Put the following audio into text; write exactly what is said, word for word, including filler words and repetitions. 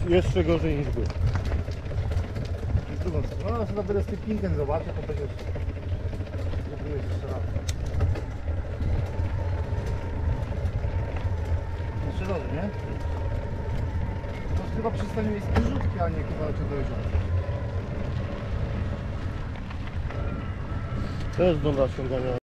jeszcze gorzej niż był. Z drugą stroną. No, sobie będę z tym pinkiem zobaczę, to będziesz... Zrobiłeś jeszcze raz. Jeszcze raz, nie? To chyba przystanie jest krzyżówki, a nie chyba cię dojeżdżać. To jest do naciągania.